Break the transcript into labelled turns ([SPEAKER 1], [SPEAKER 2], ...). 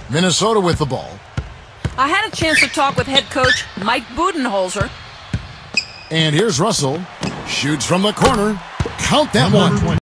[SPEAKER 1] Minnesota with the ball.
[SPEAKER 2] I had a chance to talk with head coach Mike Budenholzer.
[SPEAKER 1] And here's Russell. Shoots from the corner. Count that one.